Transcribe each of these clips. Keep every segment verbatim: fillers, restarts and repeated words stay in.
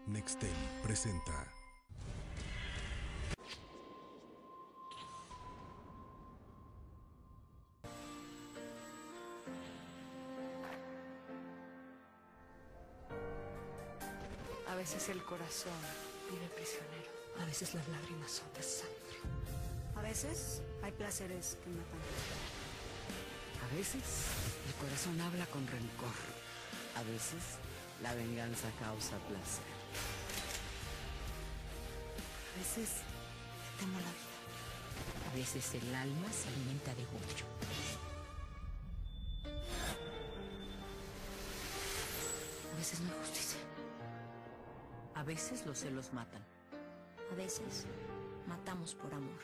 Nextel presenta. A veces el corazón vive prisionero. A veces las lágrimas son de sangre. A veces hay placeres que matan. A veces el corazón habla con rencor. A veces la venganza causa placer. A veces le temo la vida. A veces el alma se alimenta de odio. A veces no hay justicia. A veces los celos matan. A veces matamos por amor.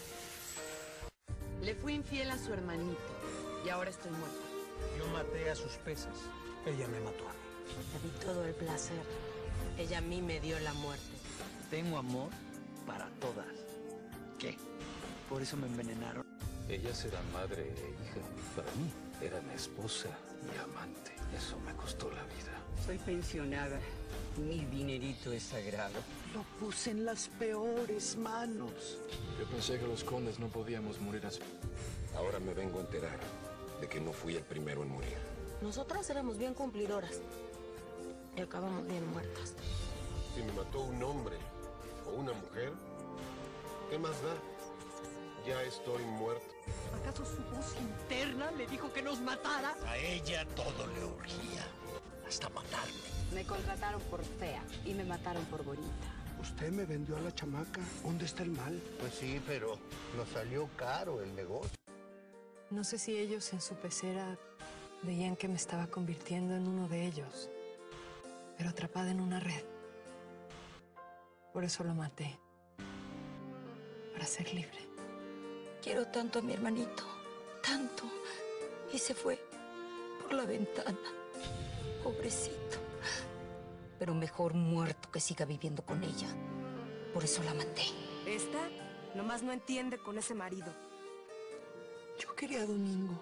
Le fui infiel a su hermanito y ahora estoy muerta. Yo maté a sus peces. Ella me mató a mí. Le di todo el placer. Ella a mí me dio la muerte. Tengo amor para todas. ¿Qué? Por eso me envenenaron. Ellas eran madre e hija. Para mí eran esposa y amante. Eso me costó la vida. Soy pensionada. Mi dinerito es sagrado. Lo puse en las peores manos. Yo pensé que los condes no podíamos morir así. Ahora me vengo a enterar de que no fui el primero en morir. Nosotras éramos bien cumplidoras y acabamos bien muertas. Si me mató un hombre o una mujer, ¿qué más da? Ya estoy muerto. ¿Acaso su voz interna le dijo que nos matara? A ella todo le urgía. Hasta matarme. Me contrataron por fea y me mataron por bonita. Usted me vendió a la chamaca. ¿Dónde está el mal? Pues sí, pero nos salió caro el negocio. No sé si ellos en su pecera veían que me estaba convirtiendo en uno de ellos, pero atrapada en una red. Por eso lo maté. Para ser libre. Quiero tanto a mi hermanito, tanto. Y se fue por la ventana. Pobrecito. Pero mejor muerto que siga viviendo con ella. Por eso la maté. Esta nomás no entiende con ese marido. Yo quería a Domingo,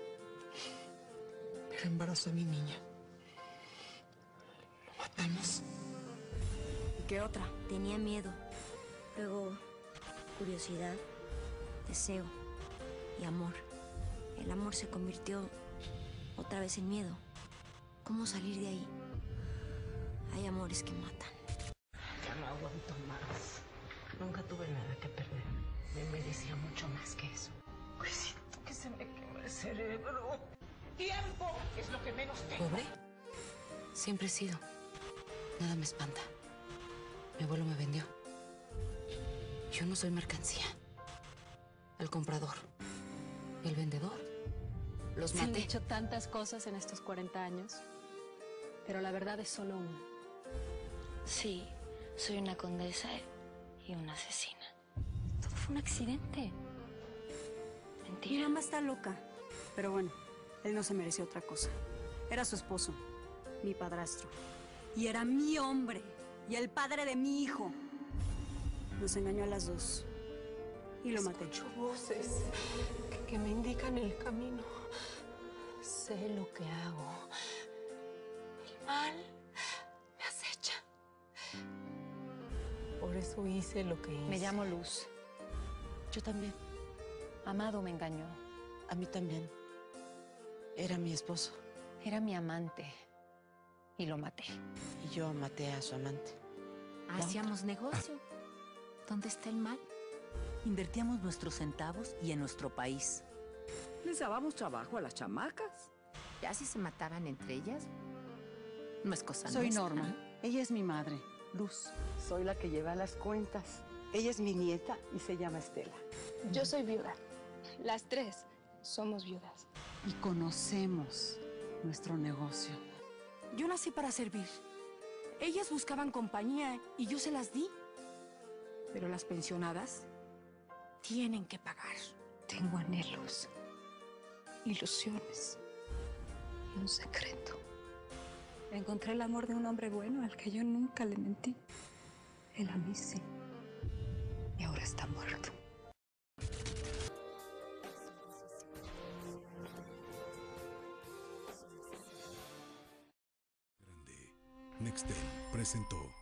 pero embarazó a mi niña. Lo matamos. ¿Y qué otra? Tenía miedo. Luego, curiosidad, deseo y amor. El amor se convirtió otra vez en miedo. ¿Cómo salir de ahí? Hay amores que matan. Ya no aguanto más. Nunca tuve nada que perder. Me merecía mucho más que eso. Pues siento que se me quema el cerebro. ¡Tiempo! Es lo que menos tengo. ¿Pobre? Siempre he sido. Nada me espanta. Mi abuelo me vendió. Yo no soy mercancía. El comprador. El vendedor. Los Se han maté. dicho tantas cosas en estos cuarenta años, pero la verdad es solo una. Sí, soy una condesa y una asesina. Todo fue un accidente. Mi Mentira. mamá está loca. Pero bueno, él no se mereció otra cosa. Era su esposo, mi padrastro. Y era mi hombre. Y el padre de mi hijo. Nos engañó a las dos. Y lo maté. Escucho voces que, que me indican el camino. Sé lo que hago. El mal me acecha. Por eso hice lo que hice. Me llamo Luz. Yo también. Amado me engañó. A mí también. Era mi esposo. Era mi amante. Y lo maté. Y yo maté a su amante. Hacíamos negocio. ¿Dónde está el mal? Invertíamos nuestros centavos y en nuestro país. ¿Les dábamos trabajo a las chamacas? Ya si se mataban entre ellas, no es cosa Soy nuestra. Norma. Ella es mi madre, Luz. Soy la que lleva las cuentas. Ella es mi nieta y se llama Estela. Yo soy viuda. Las tres somos viudas. Y conocemos nuestro negocio. Yo nací para servir. Ellas buscaban compañía y yo se las di. Pero las pensionadas tienen que pagar. Tengo anhelos, ilusiones y un secreto. Encontré el amor de un hombre bueno al que yo nunca le mentí. Él a mí sí. Y ahora está muerto. Nextel presentó.